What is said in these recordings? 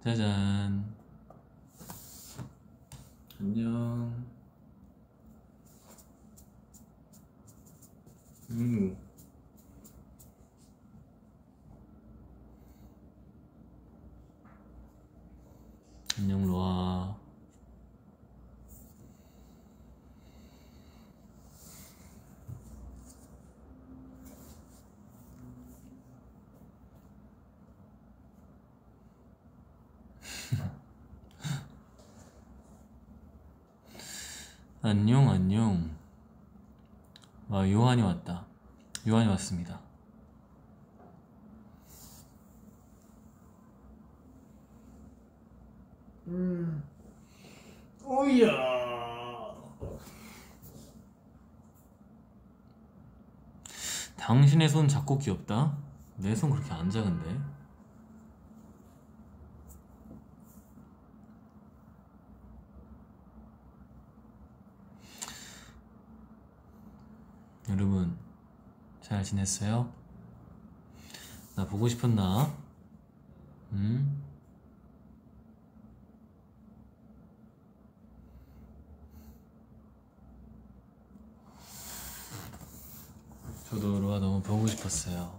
짜잔. 안녕. 안녕 로아. 안녕 안녕. 와, 요한이 왔다. 요한이 왔습니다. 오야. 당신의 손 작고 귀엽다. 내 손 그렇게 안 작은데. 여러분 잘 지냈어요? 나 보고 싶었나? 응? 저도 로아 너무 보고 싶었어요.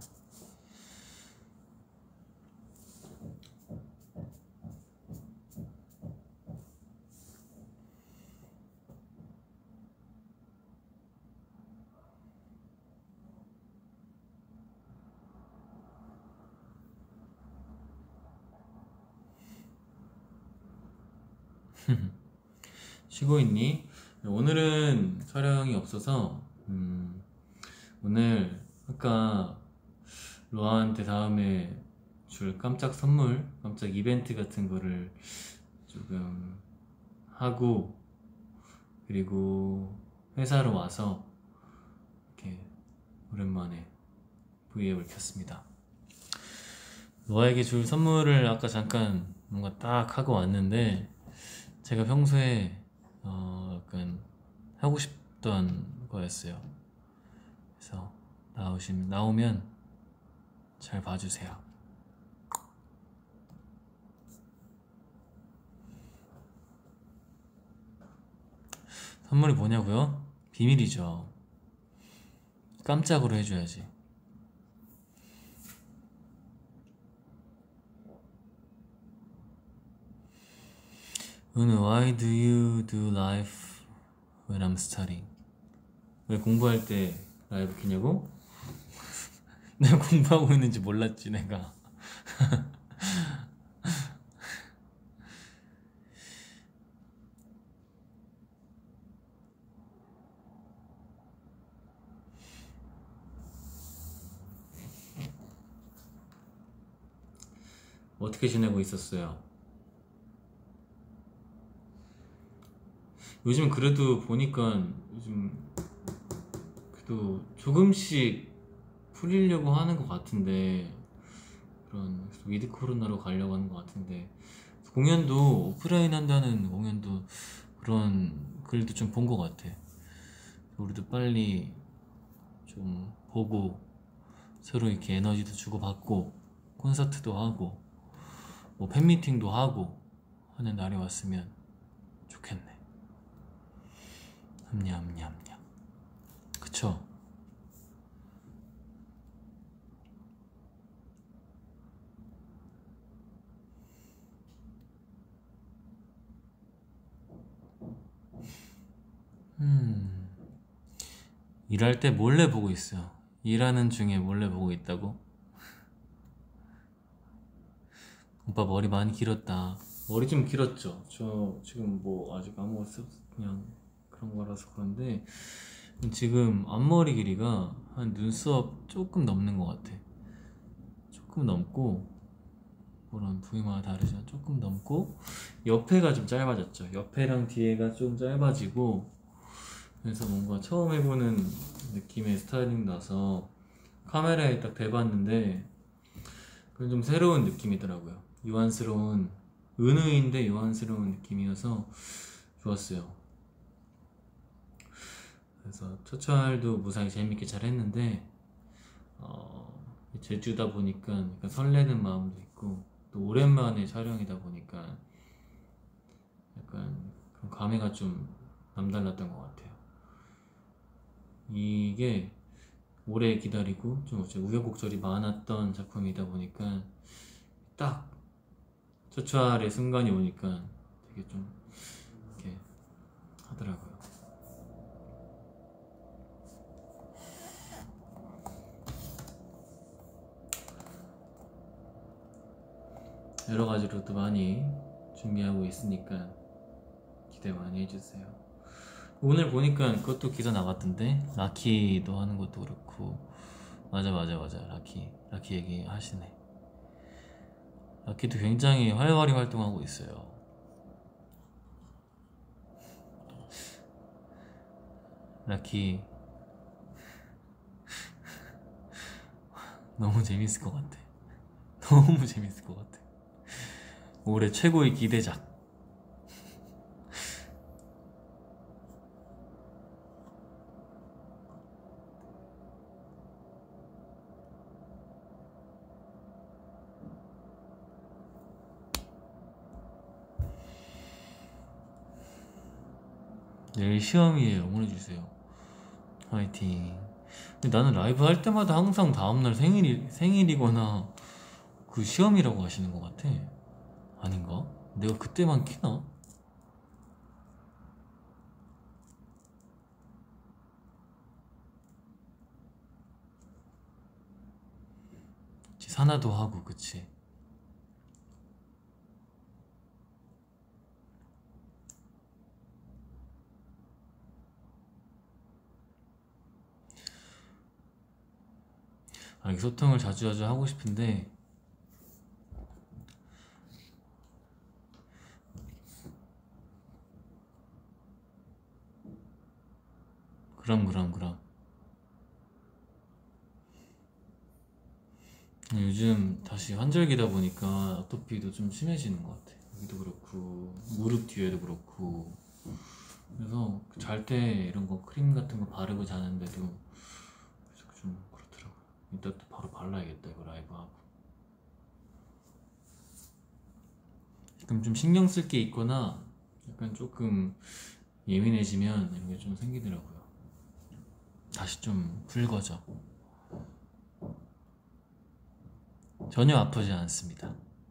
쉬고 있니? 오늘은 촬영이 없어서 오늘 아까 로아한테 다음에 줄 깜짝 선물, 깜짝 이벤트 같은 거를 조금 하고, 그리고 회사로 와서 이렇게 오랜만에 V앱을 켰습니다. 로아에게 줄 선물을 아까 잠깐 뭔가 딱 하고 왔는데, 제가 평소에 약간 하고 싶던 거였어요. 그래서 나오면 잘 봐주세요. 선물이 뭐냐고요? 비밀이죠. 깜짝으로 해줘야지. Why do you do live when I'm studying? 왜 공부할 때 라이브 켜냐고? 내가 공부하고 있는지 몰랐지 내가. 어떻게 지내고 있었어요? 요즘 그래도 보니까 요즘 그래도 조금씩 풀리려고 하는 것 같은데, 그런 위드 코로나로 가려고 하는 것 같은데, 공연도 오프라인 한다는 공연도 그런 글도 좀 본 것 같아. 우리도 빨리 좀 보고 서로 이렇게 에너지도 주고받고 콘서트도 하고 뭐 팬미팅도 하고 하는 날이 왔으면 좋겠네. 냠냠냠. 그쵸? 일할 때 몰래 보고 있어. 일하는 중에 몰래 보고 있다고? 오빠 머리 많이 길었다. 머리 좀 길었죠? 저 지금 뭐 아직 아무 없어 그냥 그런 거라서 그런데, 지금 앞머리 길이가 한 눈썹 조금 넘는 것 같아. 조금 넘고, 그런 부위마다 다르지만 조금 넘고, 옆에가 좀 짧아졌죠. 옆에랑 뒤에가 좀 짧아지고, 그래서 뭔가 처음 해보는 느낌의 스타일링 나서 카메라에 딱 대봤는데 그건 좀 새로운 느낌이더라고요. 유한스러운, 은은인데 유한스러운 느낌이어서 좋았어요. 그래서 초철도 무사히 재밌게 잘 했는데, 제주다 보니까 약간 설레는 마음도 있고 또 오랜만에 촬영이다 보니까 약간 그런 감회가 좀 남달랐던 것 같아요. 이게 오래 기다리고 좀 우여곡절이 많았던 작품이다 보니까 딱 초찰의 순간이 오니까 되게 좀 이렇게 하더라고요. 여러 가지로 또 많이 준비하고 있으니까 기대 많이 해주세요. 오늘 보니까 그것도 기사 나갔던데, 라키도 하는 것도 그렇고. 맞아 라키 얘기 하시네. 라키도 굉장히 활발히 활동하고 있어요. 라키 너무 재밌을 것 같아. 너무 재밌을 것 같아. 올해 최고의 기대작. 내일 시험이에요. 응원해주세요. 화이팅. 근데 나는 라이브 할 때마다 항상 다음날 생일이거나 그 시험이라고 하시는 것 같아. 아닌가? 내가 그때만 키나? 사나도 하고, 그치? 이렇게 소통을 자주 하고 싶은데 그럼 요즘 다시 환절기다 보니까 아토피도 좀 심해지는 것 같아. 여기도 그렇고 무릎 뒤에도 그렇고. 그래서 잘 때 이런 거 크림 같은 거 바르고 자는데도 좀 그렇더라고요. 이따 또 바로 발라야겠다, 이거 라이브 하고. 지금 좀 신경 쓸 게 있거나 약간 조금 예민해지면 이런 게 좀 생기더라고요. 다시 좀 붉어져. 전혀 아프지 않습니다.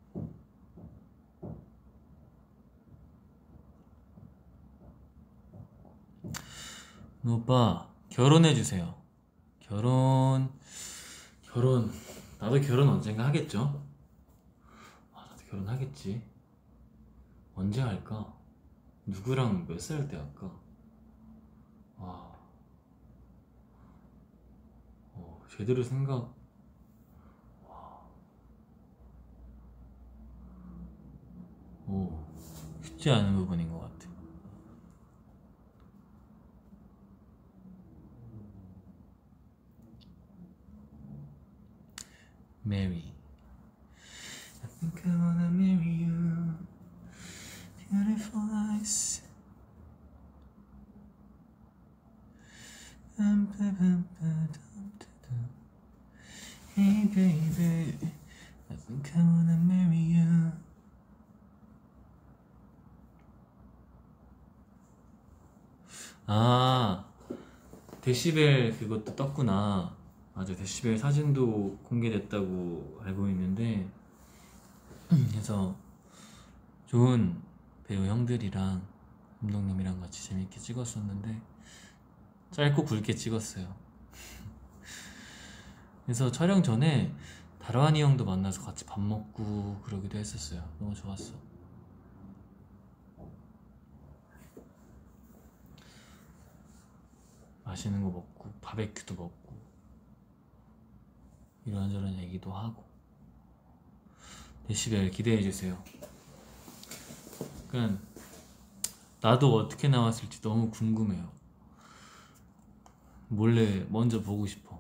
오빠 결혼해주세요. 결혼 나도 결혼 언젠가 하겠죠? 나도 결혼하겠지. 언제 할까? 누구랑 몇 살 때 할까? 제대로 생각. 쉽지 않은 부분인 것 같아. Mary. I think I wanna marry you. Beautiful eyes. Hey baby, I think I wanna marry you. 데시벨 그것도 떴구나. 맞아, 데시벨 사진도 공개됐다고 알고 있는데, 그래서 좋은 배우 형들이랑 감독님이랑 같이 재밌게 찍었었는데 짧고 굵게 찍었어요. 그래서 촬영 전에 다라니 형도 만나서 같이 밥 먹고 그러기도 했었어요. 너무 좋았어. 맛있는 거 먹고 바베큐도 먹고 이런저런 얘기도 하고. 데시벨 기대해주세요. 그러니까 나도 어떻게 나왔을지 너무 궁금해요. 몰래 먼저 보고 싶어.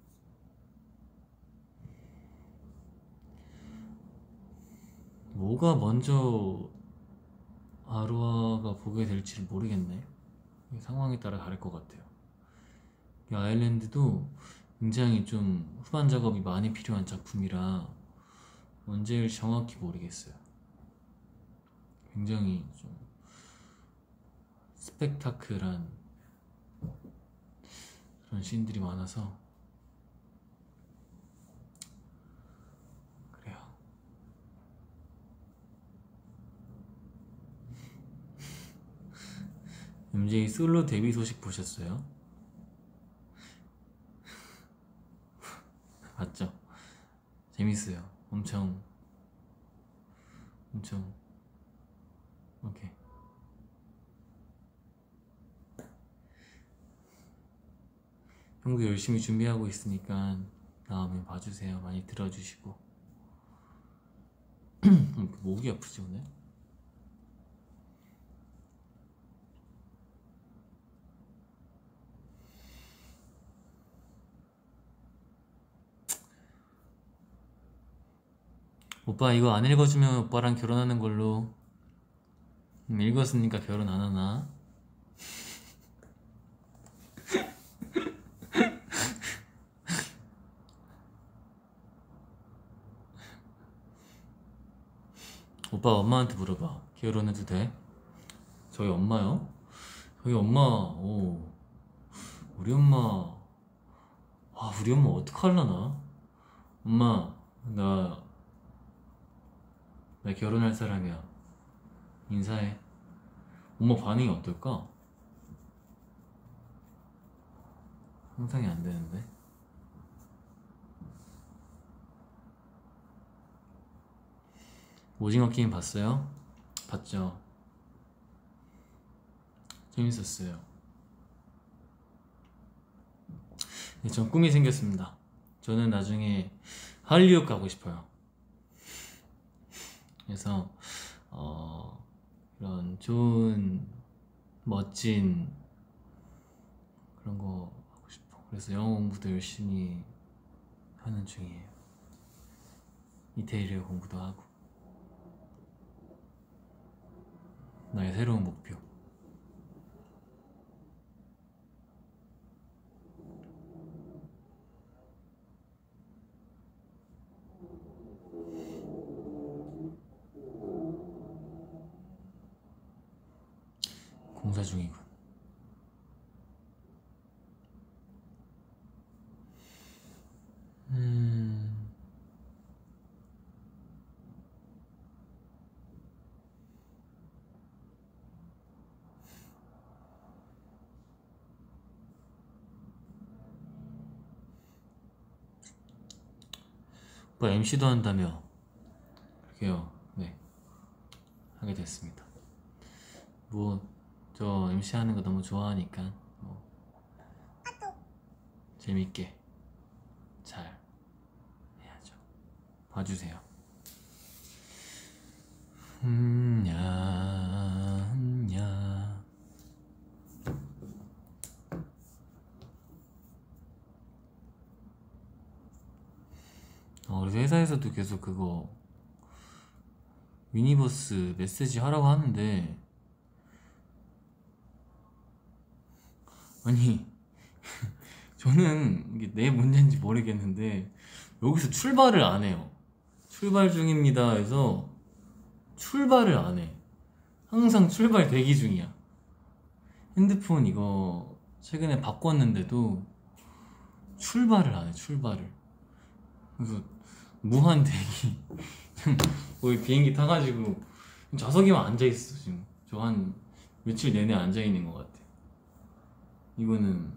뭐가 먼저 아로아가 보게 될지를 모르겠네. 상황에 따라 다를 것 같아요. 이 아일랜드도 굉장히 좀 후반 작업이 많이 필요한 작품이라 언제일지 정확히 모르겠어요. 굉장히 좀 스펙타클한 그런 씬들이 많아서 그래요. MJ 솔로 데뷔 소식 보셨어요? 봤죠? 재밌어요. 엄청 오케이. 형도 열심히 준비하고 있으니까 다음에 봐주세요. 많이 들어주시고. 목이 아프지 오늘? 오빠 이거 안 읽어주면 오빠랑 결혼하는 걸로. 읽었으니까 결혼 안 하나? 오빠 엄마한테 물어봐. 결혼해도 돼? 저희 엄마요? 저희 엄마, 우리 엄마, 우리 엄마 어떡하려나? 엄마, 나 결혼할 사람이야. 인사해. 엄마 반응이 어떨까? 상상이 안 되는데. 오징어 게임 봤어요? 봤죠? 재밌었어요. 네, 전 꿈이 생겼습니다. 저는 나중에 할리우드 가고 싶어요. 그래서 이런 좋은 멋진 그런 거 하고 싶어. 그래서 영어 공부도 열심히 하는 중이에요. 이태리어 공부도 하고. 나의 새로운 목표. 공사 중이군. 오빠 MC도 한다며. 그게요. 네, 하게 됐습니다. 저 MC 하는 거 너무 좋아하니까 재밌게 잘 해야죠. 봐주세요. 야. 그래서 회사에서도 계속 그거 유니버스 메시지 하라고 하는데, 아니 저는 이게 내 문제인지 모르겠는데 여기서 출발을 안 해요. 출발 중입니다 해서 출발을 안 해. 항상 출발 대기 중이야. 핸드폰 이거 최근에 바꿨는데도 출발을 안 해. 출발을. 그래서 무한 대기. 거의 비행기 타가지고 좌석에만 앉아있어. 지금 저 한 며칠 내내 앉아있는 것 같아. 이거는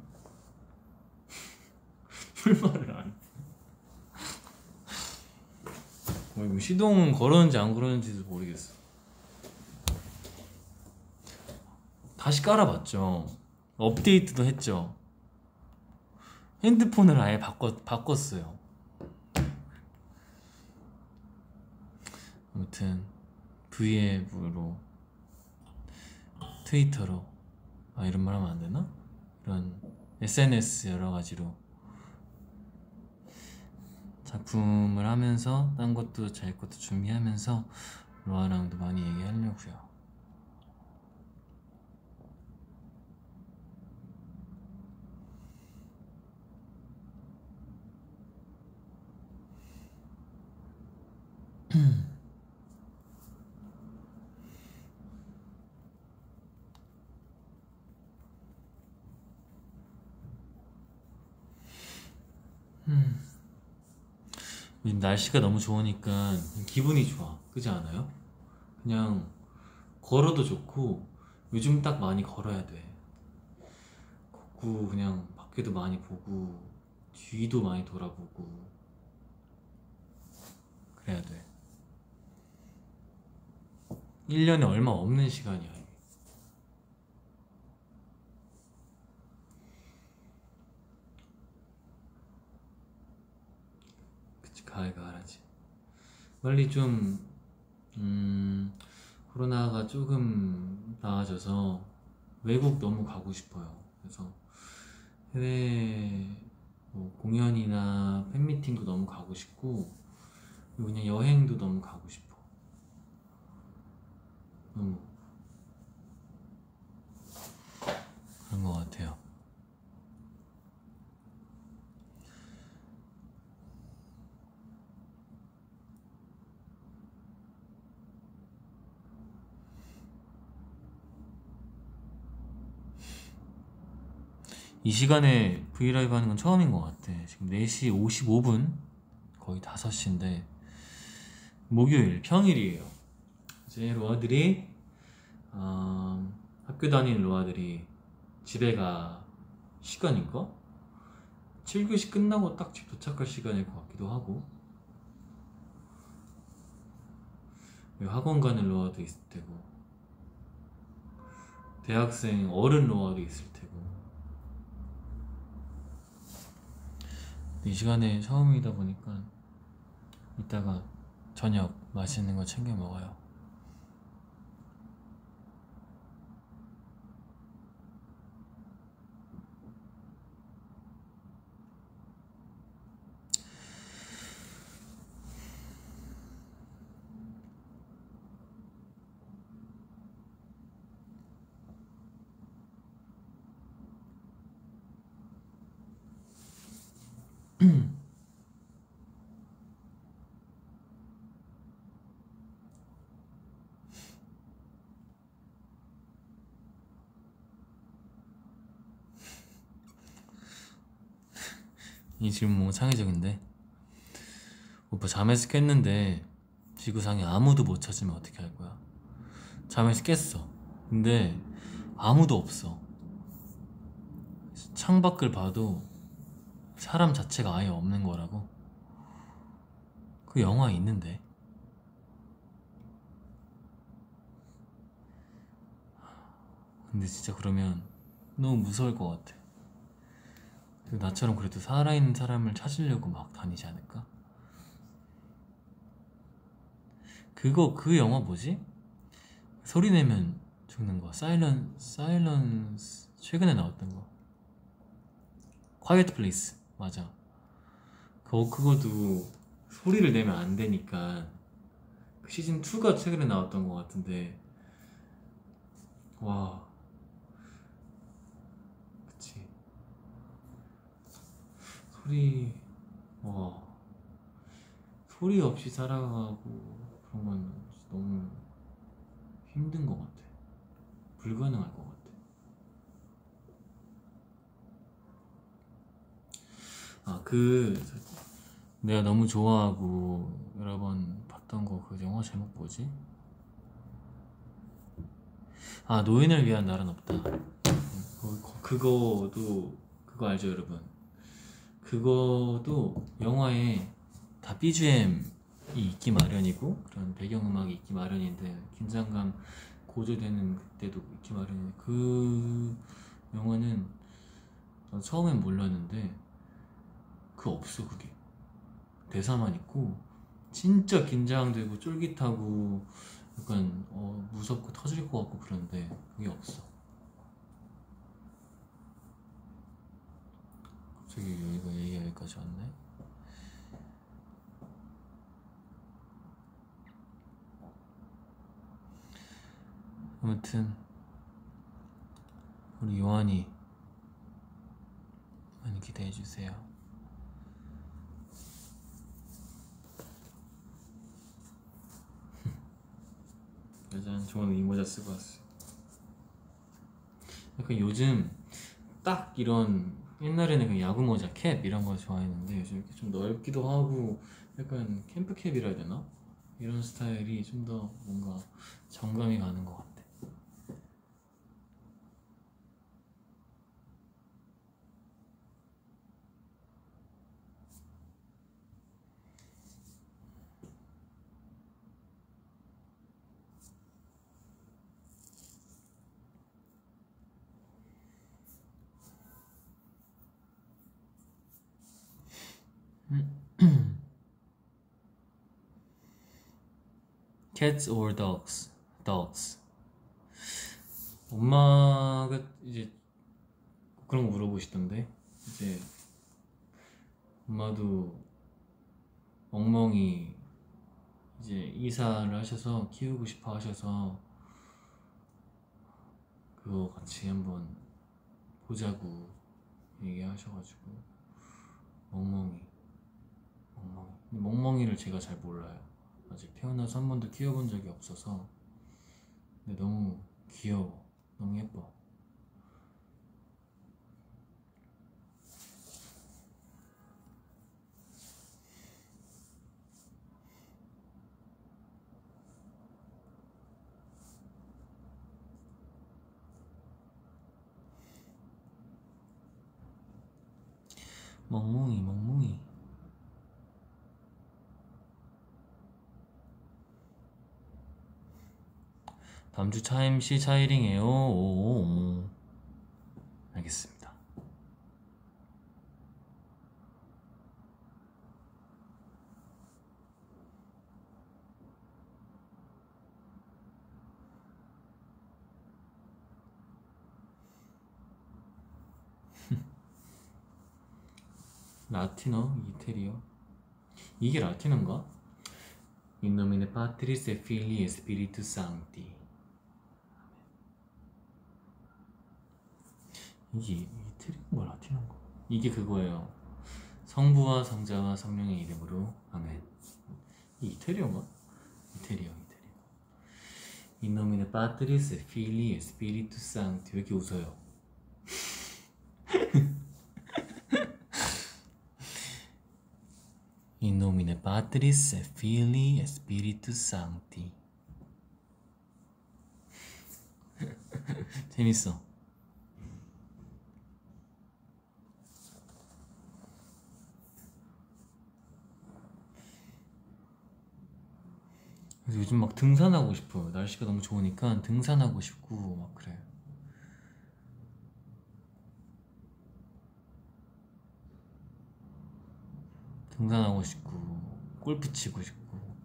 출발을 안 해. 이거 시동은 걸었는지 안 걸었는지도 모르겠어. 다시 깔아봤죠. 업데이트도 했죠. 핸드폰을 아예 바꿨어요. 아무튼 V앱으로, 트위터로, 이런 말 하면 안 되나? 이런 SNS 여러 가지로 작품을 하면서 딴 것도 제 것도 준비하면서 로아랑도 많이 얘기하려고요. 요즘 날씨가 너무 좋으니까 기분이 좋아. 그지 않아요? 그냥 걸어도 좋고 요즘 딱 많이 걸어야 돼. 걷고 그냥 밖에도 많이 보고 뒤도 많이 돌아보고 그래야 돼. 1년에 얼마 없는 시간이야 이게. 그치, 가을가을하지. 빨리 좀 코로나가 조금 나아져서 외국 너무 가고 싶어요. 그래서 해외 뭐 공연이나 팬미팅도 너무 가고 싶고 그리고 그냥 여행도 너무 가고 싶어. 너무 그런 것 같아요. 이 시간에 브이라이브 하는 건 처음인 것 같아. 지금 4시 55분 거의 5시인데 목요일 평일이에요. 이제 로아들이 학교 다니는 로아들이 집에 가 시간인가? 7교시 끝나고 딱 집 도착할 시간일 것 같기도 하고 학원 가는 로아도 있을 테고 대학생 어른 로아도 있을 테고 이 시간에 처음이다 보니까 이따가 저녁 맛있는 거 챙겨 먹어요. 이 질문 뭔가 창의적인데 오빠 잠에서 깼는데 지구상에 아무도 못 찾으면 어떻게 할 거야? 잠에서 깼어. 근데 아무도 없어. 창밖을 봐도 사람 자체가 아예 없는 거라고. 그 영화에 있는데. 근데 진짜 그러면 너무 무서울 것 같아. 나처럼 그래도 살아있는 사람을 찾으려고 막 다니지 않을까? 그 영화 뭐지? 소리 내면 죽는 거. 사일런스 최근에 나왔던 거. 콰이어트 플레이스 맞아. 그것도 소리를 내면 안 되니까 그 시즌 2가 최근에 나왔던 것 같은데 와 그치 소리 와 소리 없이 살아가고 그런 건 너무 힘든 것 같아. 불가능할 것 같아. 내가 너무 좋아하고 여러 번 봤던 거 그 영화 제목 뭐지? 노인을 위한 날은 없다. 그거 알죠 여러분? 그거도 영화에 다 BGM이 있기 마련이고 그런 배경음악이 있기 마련인데 긴장감 고조되는 그때도 있기 마련인데 그 영화는 처음엔 몰랐는데 없어. 그게 대사만 있고 진짜 긴장되고 쫄깃하고 약간 무섭고 터질 것 같고 그런데 그게 없어. 갑자기 여기가 얘기가 여기까지 왔네. 아무튼 우리 요한이 많이 기대해주세요. 짜잔, 저는 이 모자 쓰고 왔어요. 약간 요즘 딱 이런, 옛날에는 그 야구 모자 캡 이런 거 좋아했는데 요즘 이렇게 좀 넓기도 하고 약간 캠프 캡이라 해야 되나? 이런 스타일이 좀 더 뭔가 정감이 가는 것 같아. Cats or dogs? Dogs. 엄마가 이제 그런 거 물어보시던데 이제 엄마도 멍멍이 이제 이사를 하셔서 키우고 싶어 하셔서 그거 같이 한번 보자고 얘기하셔가지고 멍멍이 근데 멍멍이를 제가 잘 몰라요. 아직 태어나서 한 번도 키워본 적이 없어서. 근데 너무 귀여워, 너무 예뻐. 멍멍이. 다음주 차 MC 차이링해요. 오. 알겠습니다. 라티너? 이태리어? 이게 라틴어인가? In nomine Patris et Filii et Spiritus Sancti. 이게 이태리어인가 라틴어인가? 이게 그거예요. 성부와 성자와 성령의 이름으로 아멘. 이 이태리어인가? 이태리어. In nomine Patris et Filii et Spiritus Sancti. 왜 이렇게 웃어요? In nomine Patris et Filii et Spiritus Sancti. 재밌어. 그래서 요즘 막 등산하고 싶어요. 날씨가 너무 좋으니까 등산하고 싶고 막 그래요. 등산하고 싶고 골프 치고 싶고.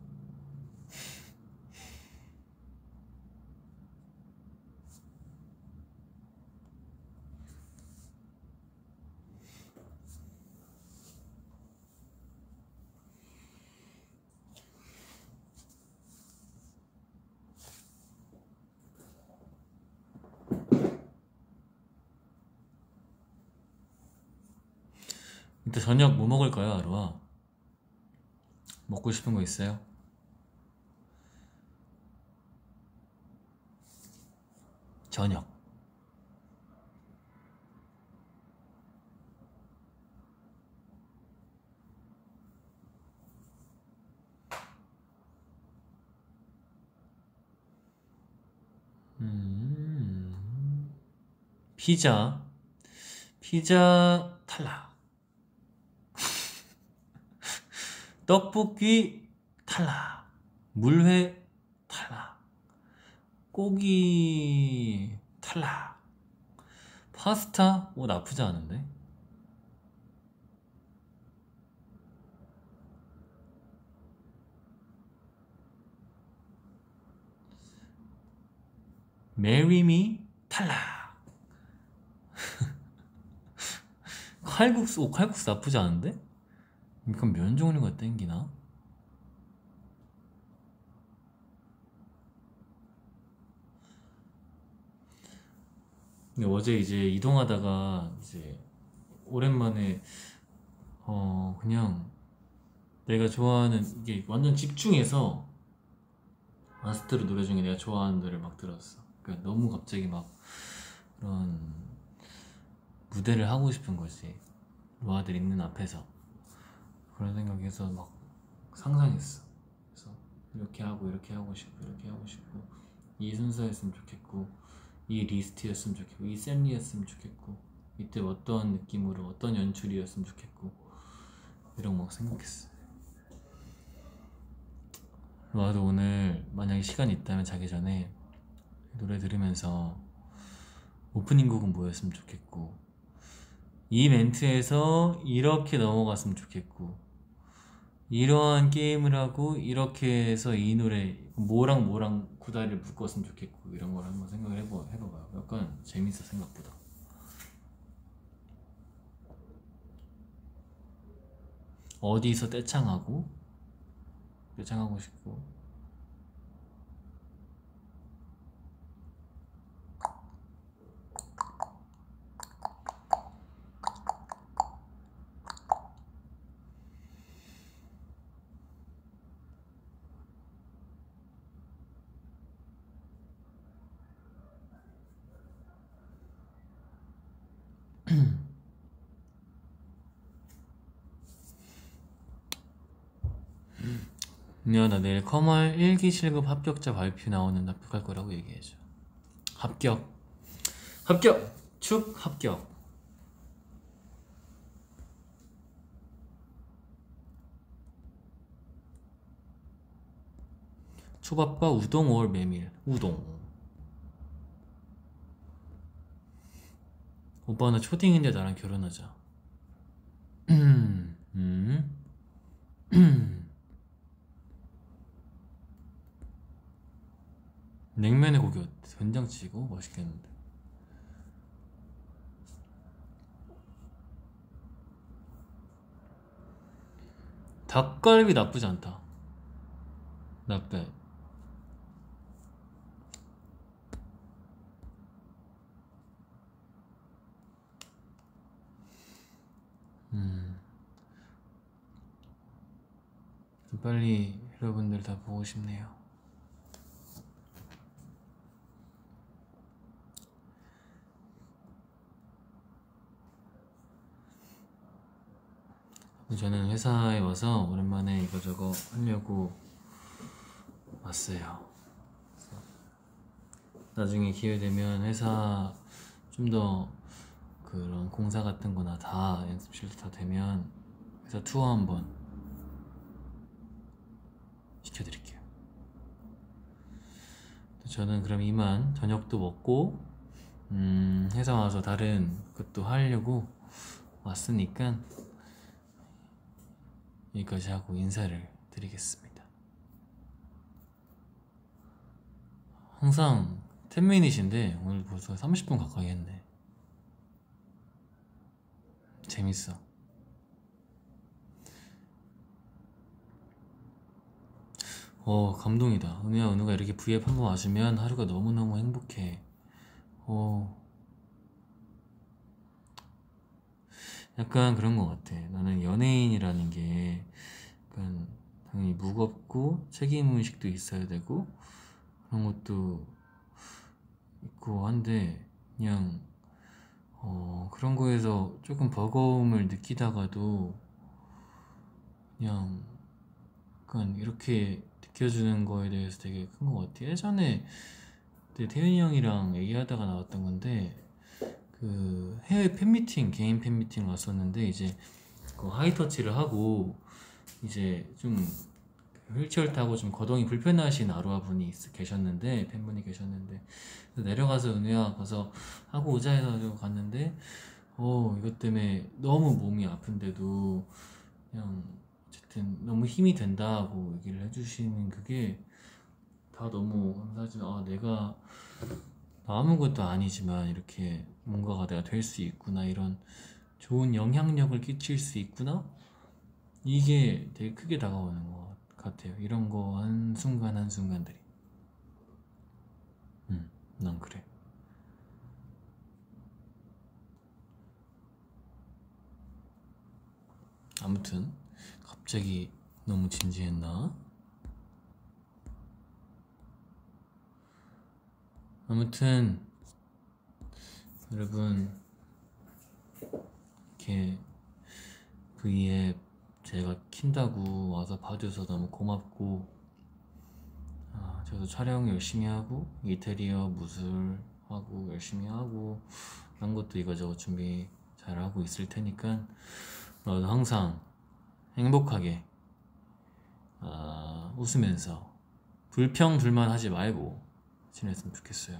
이따 저녁 뭐 먹을까요, 아루아? 먹고 싶은 거 있어요? 저녁. 피자 탈락. 떡볶이 탈락. 물회 탈락. 고기 탈락. 파스타? 나쁘지 않은데? Marry me? 탈락. 칼국수 나쁘지 않은데? 그럼 면 종류가 땡기나? 근데 어제 이제 이동하다가 이제 오랜만에 그냥 내가 좋아하는 이게 완전 집중해서 아스트로 노래 중에 내가 좋아하는 노래를 막 들었어. 그러니까 너무 갑자기 막 그런 무대를 하고 싶은 거지. 로아들 있는 앞에서 그런 생각해서 막 상상했어. 그래서 이렇게 하고 이렇게 하고 싶고 이렇게 하고 싶고 이 순서였으면 좋겠고 이 리스트였으면 좋겠고 이 셈리였으면 좋겠고 이때 어떤 느낌으로 어떤 연출이었으면 좋겠고 이런 거 막 생각했어. 로아도 오늘 만약에 시간이 있다면 자기 전에 노래 들으면서 오프닝 곡은 뭐였으면 좋겠고 이 멘트에서 이렇게 넘어갔으면 좋겠고 이러한 게임을 하고 이렇게 해서 이 노래 뭐랑 뭐랑 구다리를 묶었으면 좋겠고 이런 걸 한번 생각을 해봐봐요. 약간 재밌어 생각보다. 어디서 떼창하고 싶고 은혜야 나 내일 커멀 1기 실급 합격자 발표 나오는데 합격할 거라고 얘기해줘. 합격 축 합격. 초밥과 우동 올 메밀. 우동. 오빠 나 초딩인데 나랑 결혼하자. 냉면에 고기 어때? 된장찌고 맛있겠는데. 닭갈비 나쁘지 않다. 나빼. 빨리 여러분들 다 보고 싶네요. 저는 회사에 와서 오랜만에 이거저거 하려고 왔어요. 나중에 기회 되면 회사 좀 더 그런 공사 같은 거나 다 연습실도 다 되면 회사 투어 한번 시켜드릴게요. 저는 그럼 이만 저녁도 먹고 회사 와서 다른 것도 하려고 왔으니까 여기까지 하고 인사를 드리겠습니다. 항상 10미닛인데 오늘 벌써 30분 가까이 했네. 재밌어. 감동이다. 은우가 이렇게 V앱 한번 와주면 하루가 너무너무 행복해. 약간 그런 것 같아. 나는 연예인이라는 게 약간 당연히 무겁고 책임의식도 있어야 되고 그런 것도 있고 한데 그냥 그런 거에서 조금 버거움을 느끼다가도 그냥 약간 이렇게 느껴주는 거에 대해서 되게 큰 것 같아. 예전에 태윤이 형이랑 얘기하다가 나왔던 건데 그 해외 팬미팅, 개인 팬미팅 왔었는데 이제 그 하이터치를 하고 이제 좀 휠체어를 타고 좀 거동이 불편하신 아로하 분이 계셨는데 팬분이 계셨는데 내려가서 은혜야 가서 하고 오자 해서 갔는데 이것 때문에 너무 몸이 아픈데도 그냥 어쨌든 너무 힘이 된다고 얘기를 해주시는 그게 다 너무 감사하지. 내가 아무것도 아니지만 이렇게 뭔가가 내가 될 수 있구나, 이런 좋은 영향력을 끼칠 수 있구나, 이게 되게 크게 다가오는 것 같아요. 이런 거 한순간 한순간들이. 난 그래. 아무튼 갑자기 너무 진지했나? 아무튼 여러분 이렇게 V앱 제가 킨다고 와서 봐줘서 너무 고맙고, 저도 촬영 열심히 하고 인테리어 무술하고 열심히 하고 한 것도 이거저거 준비 잘하고 있을 테니까 너도 항상 행복하게 웃으면서 불평불만하지 말고 지냈으면 좋겠어요.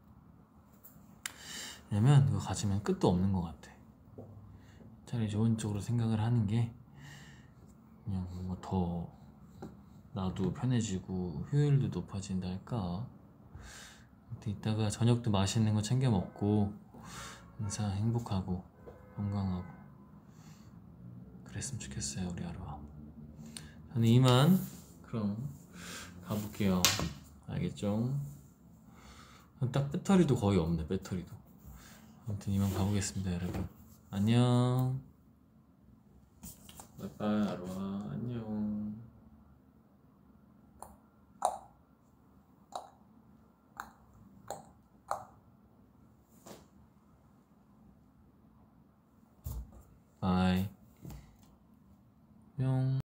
왜냐면 그거 가지면 끝도 없는 것 같아. 차라리 좋은 쪽으로 생각을 하는 게 그냥 뭔가 더 나도 편해지고 효율도 높아진다 할까. 이따가 저녁도 맛있는 거 챙겨 먹고 항상 행복하고 건강하고 그랬으면 좋겠어요, 우리 하루가. 저는 이만 그럼 가볼게요. 알겠죠? 딱 배터리도 거의 없네, 배터리도. 아무튼 이만 가보겠습니다, 여러분. 안녕. 바이바이, 하루아. 안녕. 바이.